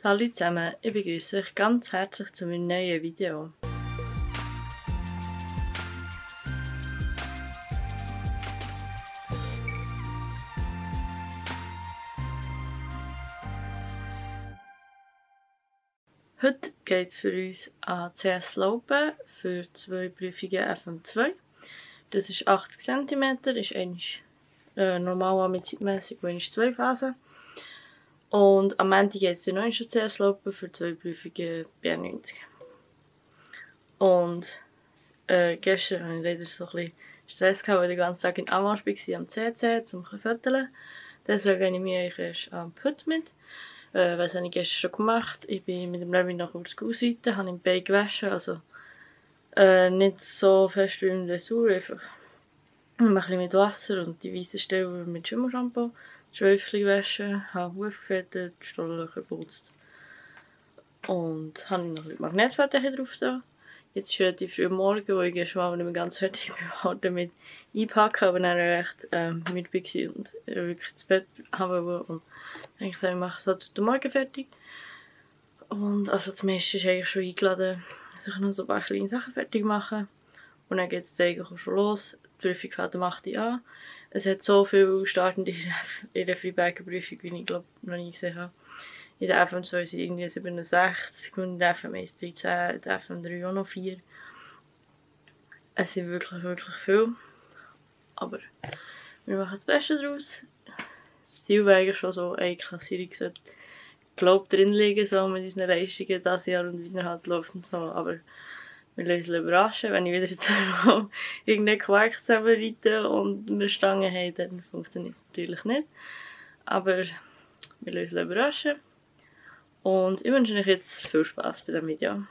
Hallo zusammen, ich begrüße euch ganz herzlich zu meinem neuen Video. Heute geht es für uns an CS Laupen für 2 Prüfungen FM2. Das ist 80 cm, ist eigentlich normal mit zeitmässig, wo ist 2 Phasen. Und am Ende geht es noch schon CS Laupen für 2 Prüfungen B90. Und gestern hatte ich leider so ein bisschen Stress gehabt, weil ich den ganzen Tag in Amarsch war am CC, um ein bisschen zu fotografieren. Deswegen nehme ich mich eigentlich erst heute mit. Was habe ich gestern schon gemacht? Ich bin mit dem Levi nach Ursgau-Seite, habe im Bein gewaschen, also nicht so fest wie im Dressur, einfach ein bisschen mit Wasser und die weißen Stellen mit Schimmershampoo, Schwäfchen gewaschen, habe Huf gefettet, Stollenlöcher geputzt und habe noch ein bisschen Magnetfettchen drauf da. Jetzt ist relativ früh am Morgen, wo ich schon mal nicht mehr ganz fertig bin, damit einpacken, aber dann recht müde war und wirklich ins Bett haben und ich mache es halt den Morgen fertig. Und also das meiste ist eigentlich schon eingeladen, dass ich noch so ein paar kleine Sachen fertig machen. Und dann geht es eigentlich auch schon los. Die Prüfung fängt am 8. Uhr an. Es hat so viel Startende in der Freebiker-Prüfung, wie ich glaube noch nie gesehen habe. In der FM2 sind irgendwie 67 und in der FM1 13, in der FM3 auch noch 4. Es sind wirklich, wirklich viel. Aber wir machen das Beste daraus. Das Ziel wäre eigentlich schon so, eine Klassierung sollte, glaube drin liegen, so mit unseren Leistungen dieses Jahr und wie er halt läuft und so. Aber wir lassen uns überraschen. Wenn ich wieder jetzt mal irgendeinen Quark zusammenreite und wir Stangen haben, dann funktioniert es natürlich nicht. Aber wir lassen uns überraschen. Und ich wünsche euch jetzt viel Spaß bei diesem Video.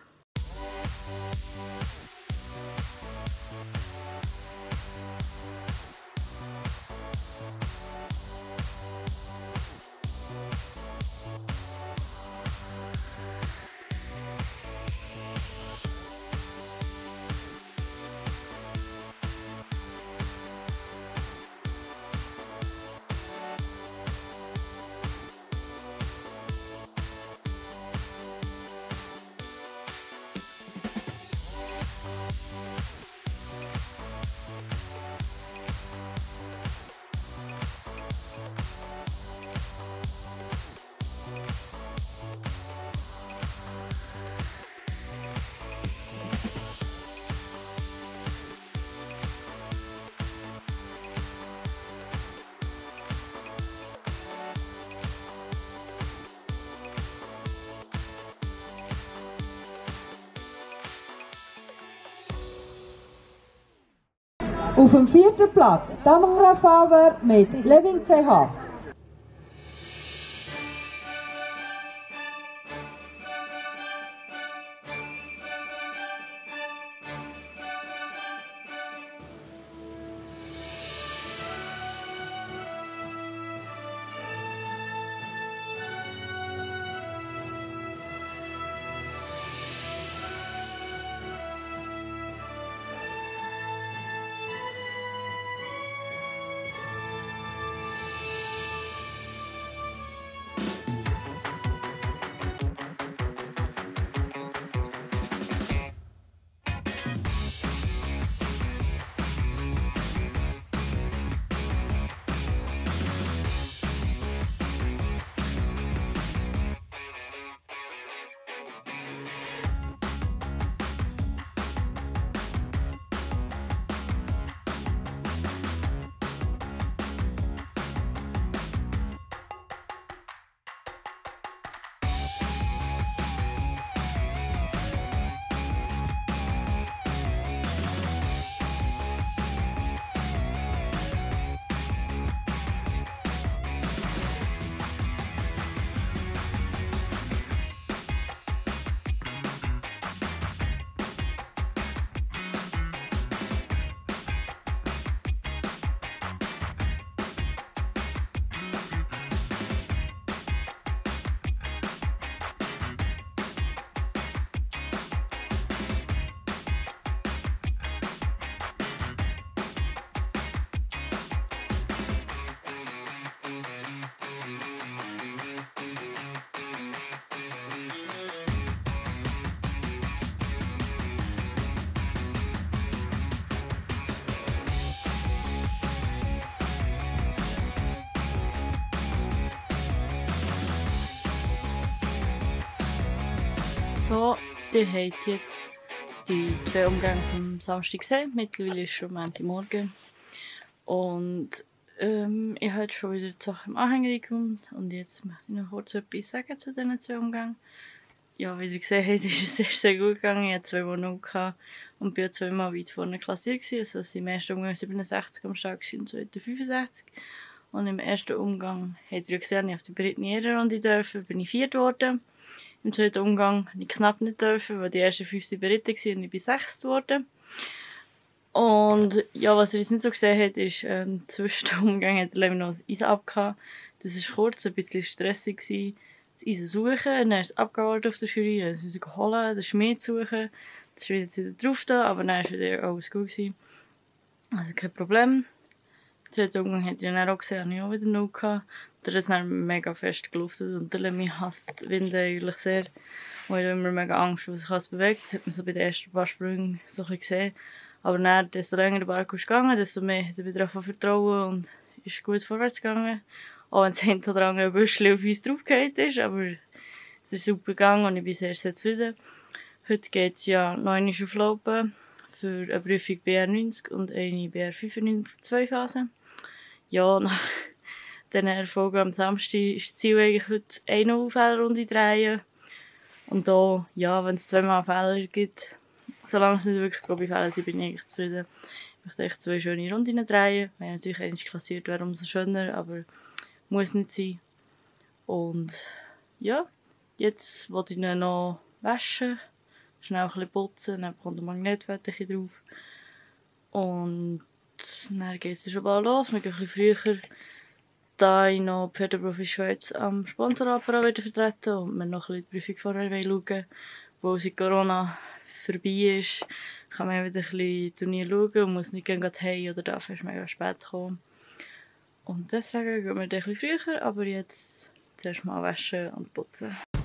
Auf dem 4. Platz Tamara Faber mit Levin CH. So, ihr habt jetzt die 2 Umgänge vom Samstag gesehen. Mittlerweile ist schon Montagmorgen. Und ich habe jetzt schon wieder die Sachen im Anhänger eingeräumt. Und jetzt möchte ich noch kurz etwas sagen zu diesen 2 Umgängen. Ja, wie ihr gesehen habt, ist es sehr, sehr gut gegangen. Ich hatte 2 Wohnungen und bin 2 Mal weit vorne klassiert gewesen. Also es sind im ersten Umgang 67 am Start und im zweiten 65. Und im ersten Umgang, habt ihr ja gesehen, ich auf die Britney Ehrenrunde dürfen, bin ich 4. geworden. Im zweiten Umgang habe ich knapp nicht dürfen, weil die ersten 5 sind beritten waren und ich bin 6. geworden. Und ja, was ihr jetzt nicht so gesehen habt, ist, zwischen den Umgängen hat er noch das Eisen abgehabt. Das war kurz, ein bisschen stressig gewesen. Das Eisen suchen, dann ist es abgeholt auf der Jury, dann musste ich holen, den Schmied suchen. Das ist wieder drauf da, aber dann war wieder alles gut gewesen. Also kein Problem. Den zweiten Umgang hat ihr dann auch gesehen, habe ich auch wieder noch gehabt. Der hat dann mega fest gelaufen und der Lemmy hasst Winde eigentlich sehr. Und ich habe immer mega Angst, was sich alles bewegt. Das hat man so bei den ersten paar Sprüngen so ein bisschen gesehen. Aber dann, desto länger der Parkour ist gegangen, desto mehr hat er wieder davon Vertrauen und ist gut vorwärts gegangen. Auch wenn es hinter oder andere Büschel auf uns draufgefallen ist, aber es ist super gegangen und ich bin sehr, sehr zufrieden. Heute geht es ja noch einmal auf Laupen für eine Prüfung BR90 und eine BR95 2 Phasen. Ja, nach diesen Erfolgen am Samstag ist das Ziel eigentlich heute eine Fehlerrunde drehen. Und da, ja, wenn es 2-mal Fehler gibt, solange es nicht wirklich grobe Fehler sind, bin ich eigentlich zufrieden. Ich möchte echt 2 schöne Runden drehen. Wenn natürlich eins klassiert wäre, umso schöner, aber muss nicht sein. Und ja, jetzt wollte ich ihn noch waschen, schnell ein bisschen putzen, dann kommt der Magnetfett drauf. Und dann geht es schon bald los. Wir gehen ein bisschen früher, da ich noch Pferdeprofi Schweiz am Sponsorapparat wieder vertreten und wir noch ein bisschen die Prüfung vorher schauen, wo seit Corona vorbei ist, kann man wieder ein bisschen Turnier schauen und muss nicht gehen heim oder darf erst mega spät kommen. Und deswegen gehen wir ein bisschen früher, aber jetzt zuerst mal waschen und putzen.